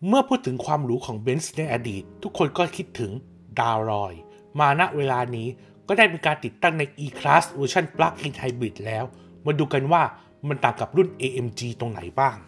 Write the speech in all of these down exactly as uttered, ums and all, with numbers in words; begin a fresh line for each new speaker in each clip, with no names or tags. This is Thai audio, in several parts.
เมื่อพูดถึงความหรูของเบนซ์ในอดีตทุกคนก็คิดถึงดาวรอยมาณเวลานี้ก็ได้มีการติดตั้งใน E-Class เวอร์ชัน Plug-in Hybrid แล้วมาดูกันว่ามันต่างกับรุ่น เอ เอ็ม จี ตรงไหนบ้าง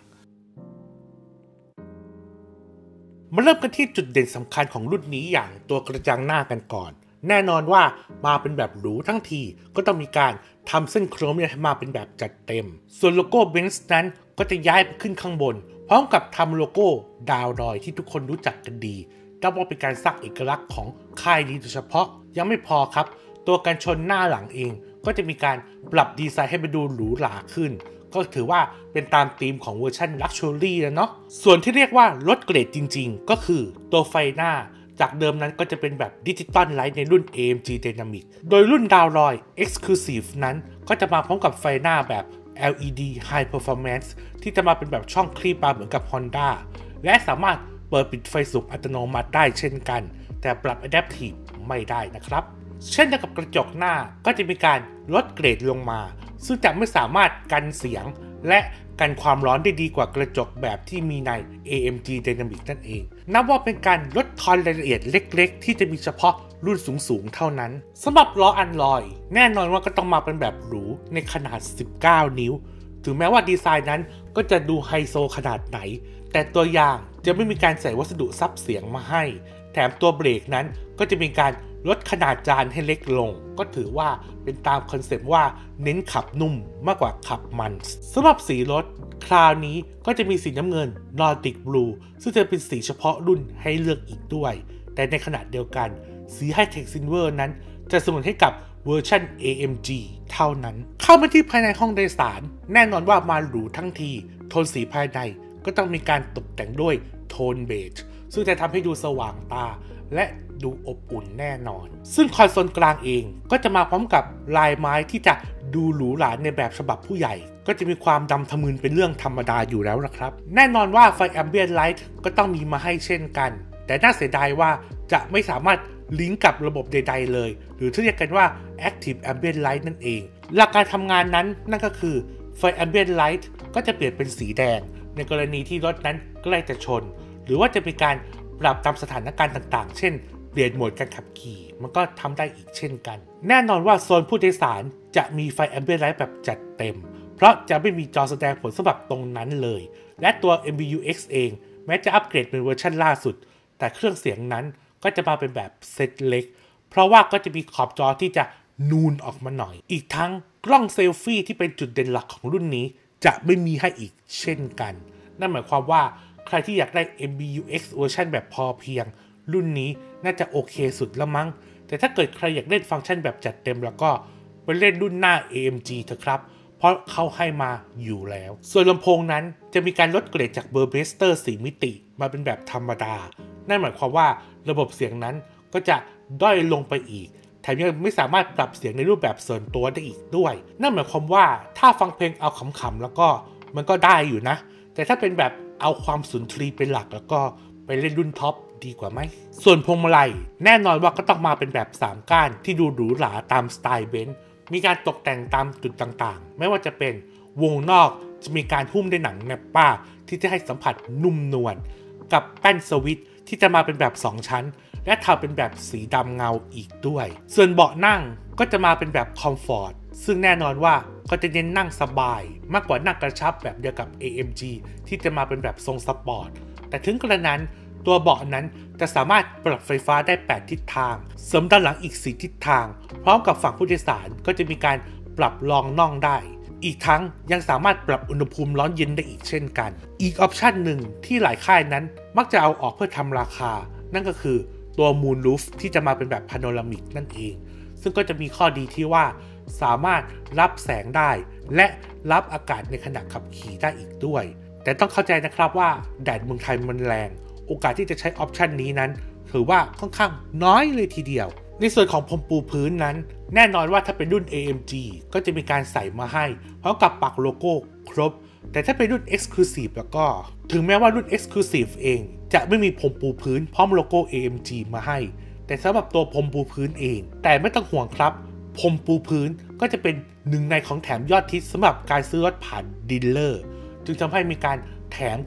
มาเริ่มกันที่จุดเด่นสำคัญของรุ่นนี้อย่างตัวกระจังหน้ากันก่อนแน่นอนว่ามาเป็นแบบหรูทั้งทีก็ต้องมีการทำเส้นโครเมียมให้มาเป็นแบบจัดเต็มส่วนโลโก้เบนซ์นั้นก็จะย้ายไปขึ้นข้างบนพร้อมกับทำโลโก้ดาวดอยที่ทุกคนรู้จักกันดีนับว่าเป็นการสร้างเอกลักษณ์ของค่ายนี้โดยเฉพาะยังไม่พอครับตัวกันชนหน้าหลังเองก็จะมีการปรับดีไซน์ให้มันดูหรูหราขึ้นก็ถือว่าเป็นตามธีมของเวอร์ชัน Luxury แล้วเนาะส่วนที่เรียกว่ารถเกรดจริงๆก็คือตัวไฟหน้าจากเดิมนั้นก็จะเป็นแบบดิจิตอลไลท์ในรุ่น เอ เอ็ม จี Dynamic โดยรุ่นดาวรอย Exclusive นั้นก็จะมาพร้อมกับไฟหน้าแบบ แอล อี ดี High Performance ที่จะมาเป็นแบบช่องคลีปมาเหมือนกับ Honda และสามารถเปิดปิดไฟสูงอัตโนมัติได้เช่นกันแต่ปรับ Adaptive ไม่ได้นะครับเช่นเดียวกับกระจกหน้าก็จะมีการลดเกรดลงมาซึ่งจะไม่สามารถกันเสียงและกันความร้อนได้ดีกว่ากระจกแบบที่มีใน เอ เอ็ม จี Dynamic นั่นเองนับว่าเป็นการลดทอนรายละเอียดเล็กๆที่จะมีเฉพาะรุ่นสูงๆเท่านั้นสำหรับล้ออัลลอยแน่นอนว่าก็ต้องมาเป็นแบบหรูในขนาดสิบเก้านิ้วถึงแม้ว่าดีไซน์นั้นก็จะดูไฮโซขนาดไหนแต่ตัวอย่างจะไม่มีการใส่วัสดุซับเสียงมาให้แถมตัวเบรกนั้นก็จะมีการลดขนาดจานให้เล็กลงก็ถือว่าเป็นตามคอนเซปต์ว่าเน้นขับนุ่มมากกว่าขับมันสำหรับสีรถคราวนี้ก็จะมีสีน้ำเงิน Nordic Blue ซึ่งจะเป็นสีเฉพาะรุ่นให้เลือกอีกด้วยแต่ในขณะเดียวกันสี High-Tech Silver นั้นจะสงวนให้กับเวอร์ชัน เอ เอ็ม จี เท่านั้นเข้ามาที่ภายในห้องโดยสารแน่นอนว่ามาหรูทั้งทีโทนสีภายในก็ต้องมีการตกแต่งด้วยโทนเบจซึ่งจะทำให้ดูสว่างตาและดูอบอุ่นแน่นอนซึ่งคอนโซลกลางเองก็จะมาพร้อมกับลายไม้ที่จะดูหรูหราในแบบฉบับผู้ใหญ่ก็จะมีความดำทะมึนเป็นเรื่องธรรมดาอยู่แล้วนะครับแน่นอนว่าไฟ Ambient Light ก็ต้องมีมาให้เช่นกันแต่น่าเสียดายว่าจะไม่สามารถลิงก์กับระบบใดๆเลยหรือที่เรียกกันว่า Active Ambient Light นั่นเองหลักการทำงานนั้นนั่นก็คือไฟ Ambient Light ก็จะเปลี่ยนเป็นสีแดงในกรณีที่รถนั้นใกล้จะชนหรือว่าจะเป็นการปรับตามสถานการณ์ต่างๆเช่นเปลี่ยนโหมดการขับขี่มันก็ทำได้อีกเช่นกันแน่นอนว่าโซนผู้โดยสารจะมีไฟ Ambient Light แบบจัดเต็มเพราะจะไม่มีจอแสดงผลสำหรับตรงนั้นเลยและตัว เอ็ม บี ยู เอ็กซ์ เองแม้จะอัปเกรดเป็นเวอร์ชันล่าสุดแต่เครื่องเสียงนั้นก็จะมาเป็นแบบเซตเล็กเพราะว่าก็จะมีขอบจอที่จะนูนออกมาหน่อยอีกทั้งกล้องเซลฟี่ที่เป็นจุดเด่นหลักของรุ่นนี้จะไม่มีให้อีกเช่นกันนั่นหมายความว่าใครที่อยากได้ เอ็ม บี ยู เอ็กซ์ เวอร์ชันแบบพอเพียงรุ่นนี้น่าจะโอเคสุดแล้วมั้งแต่ถ้าเกิดใครอยากเล่นฟังก์ชันแบบจัดเต็มแล้วก็ไปเล่นรุ่นหน้า เอ เอ็ม จี เถอะครับเพราะเขาให้มาอยู่แล้วส่วนลำโพงนั้นจะมีการลดเกรดจากเบอร์เบสเตอร์สี่มิติมาเป็นแบบธรรมดานั่นหมายความว่าระบบเสียงนั้นก็จะด้อยลงไปอีกแถมยังไม่สามารถปรับเสียงในรูปแบบส่วนตัวได้อีกด้วยนั่นหมายความว่าถ้าฟังเพลงเอาขำๆแล้วก็มันก็ได้อยู่นะแต่ถ้าเป็นแบบเอาความสุนทรีเป็นหลักแล้วก็ไปเล่นรุ่นท็อปดีกว่าไหมส่วนพวงมาลัยแน่นอนว่าก็ต้องมาเป็นแบบสามก้านที่ดูหรูหราตามสไตล์เบนซ์มีการตกแต่งตามจุดต่างๆไม่ว่าจะเป็นวงนอกจะมีการหุ้มด้วยหนังแนปป้าที่จะให้สัมผัสนุ่มนวลกับแป้นสวิตช์ที่จะมาเป็นแบบสองชั้นและทำเป็นแบบสีดำเงาอีกด้วยส่วนเบาะนั่งก็จะมาเป็นแบบคอมฟอร์ตซึ่งแน่นอนว่าก็จะเน้นนั่งสบายมากกว่านั่งกระชับแบบเดียวกับ เอ เอ็ม จี ที่จะมาเป็นแบบทรงสปอร์ตแต่ถึงกระนั้นตัวเบาะนั้นจะสามารถปรับไฟฟ้าได้แปดทิศทางเสริมด้านหลังอีกสี่ทิศทางพร้อมกับฝั่งผู้โดยสารก็จะมีการปรับรองน่องได้อีกทั้งยังสามารถปรับอุณหภูมิร้อนเย็นได้อีกเช่นกันอีกออปชันหนึ่งที่หลายค่ายนั้นมักจะเอาออกเพื่อทำราคานั่นก็คือตัว Moonroof ที่จะมาเป็นแบบพาโนรามิกนั่นเองซึ่งก็จะมีข้อดีที่ว่าสามารถรับแสงได้และรับอากาศในขณะขับขี่ได้อีกด้วยแต่ต้องเข้าใจนะครับว่าแดดเมืองไทยมันแรงโอกาสที่จะใช้ออปชันนี้นั้นถือว่าค่อนข้างน้อยเลยทีเดียวในส่วนของพรมปูพื้นนั้นแน่นอนว่าถ้าเป็นรุ่น เอ เอ็ม จี ก็จะมีการใส่มาให้พร้อมกับปักโลโก้ครบแต่ถ้าเป็นรุ่น Exclusive แล้วก็ถึงแม้ว่ารุ่น Exclusive เองจะไม่มีพรมปูพื้นพร้อมโลโก้ เอ เอ็ม จี มาให้แต่สำหรับตัวพรมปูพื้นเองแต่ไม่ต้องห่วงครับพรมปูพื้นก็จะเป็นหนึ่งในของแถมยอดฮิตสำหรับการซื้อรถผ่านดีลเลอร์จึงทำให้มีการแถมกัน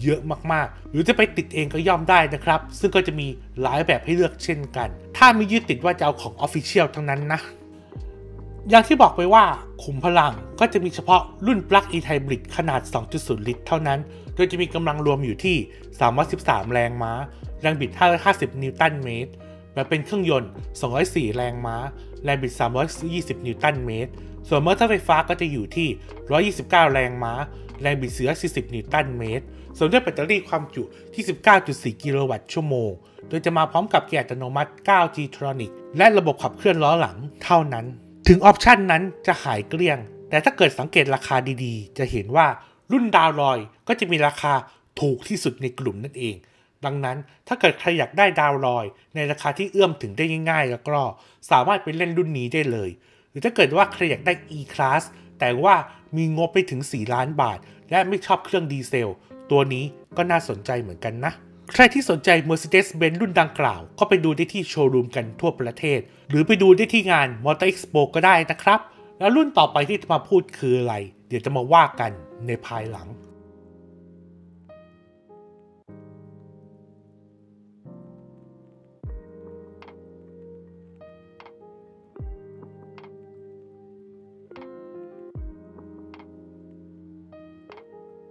เยอะมากๆหรือจะไปติดเองก็ย่อมได้นะครับซึ่งก็จะมีหลายแบบให้เลือกเช่นกันถ้าไม่ยึดติดว่าจะเอาของ Official ทั้งนั้นนะอย่างที่บอกไปว่าขุมพลังก็จะมีเฉพาะรุ่น Plug-in Hybrid ขนาด สองจุดศูนย์ ลิตรเท่านั้นโดยจะมีกำลังรวมอยู่ที่สามร้อยสิบสามแรงม้าแรงบิดห้าร้อยห้าสิบนิวตันเมตรแบบเป็นเครื่องยนต์สองร้อยสี่แรงม้าแรงบิดสามร้อยยี่สิบนิวตันเมตรส่วนมอเตอร์ไฟฟ้าก็จะอยู่ที่หนึ่งร้อยยี่สิบเก้าแรงม้าแรงบิดสี่ร้อยสี่สิบนิวตันเมตรส่วนด้วยแบตเตอรี่ความจุที่ สิบเก้าจุดสี่ กิโลวัตต์ชั่วโมงโดยจะมาพร้อมกับเกียร์อัตโนมัติ ไนน์ จี Tronic และระบบขับเคลื่อนล้อหลังเท่านั้นถึงออปชันนั้นจะหายเกลี้ยงแต่ถ้าเกิดสังเกตราคาดีๆจะเห็นว่ารุ่นดาวลอยก็จะมีราคาถูกที่สุดในกลุ่มนั่นเองดังนั้นถ้าเกิดใครอยากได้ดาวลอยในราคาที่เอื้อมถึงได้ง่ายๆแล้วก็สามารถไปเล่นรุ่นนี้ได้เลยหรือถ้าเกิดว่าใครอยากได้ E-Class แต่ว่ามีงบไปถึงสี่ล้านบาทและไม่ชอบเครื่องดีเซลตัวนี้ก็น่าสนใจเหมือนกันนะใครที่สนใจ Mercedes-Benz รุ่นดังกล่าวก็ไปดูได้ที่โชว์รูมกันทั่วประเทศหรือไปดูได้ที่งาน Motor Expo ก็ได้นะครับแล้วรุ่นต่อไปที่จะมาพูดคืออะไรเดี๋ยวจะมาว่ากันในภายหลัง